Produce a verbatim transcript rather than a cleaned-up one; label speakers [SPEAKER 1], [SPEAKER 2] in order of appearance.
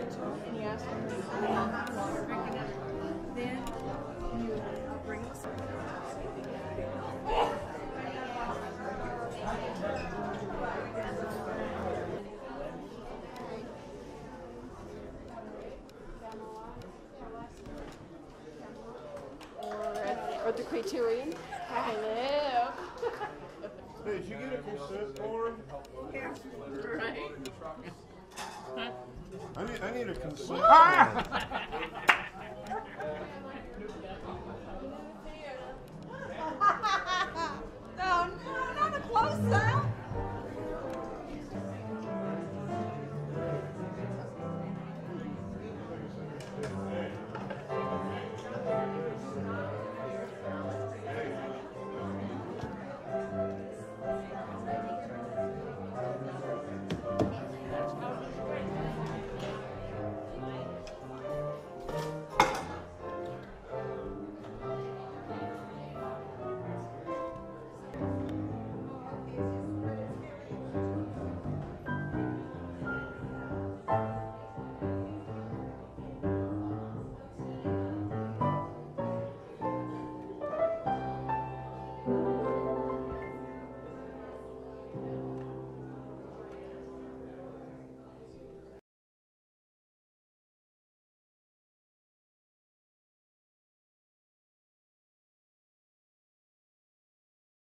[SPEAKER 1] it to him and you ask him if he wants water, then you bring the or at, or the Criterion. Hello.
[SPEAKER 2] Hey, did you get a consent form?
[SPEAKER 1] Yeah, right.
[SPEAKER 2] I need, I need a consent form.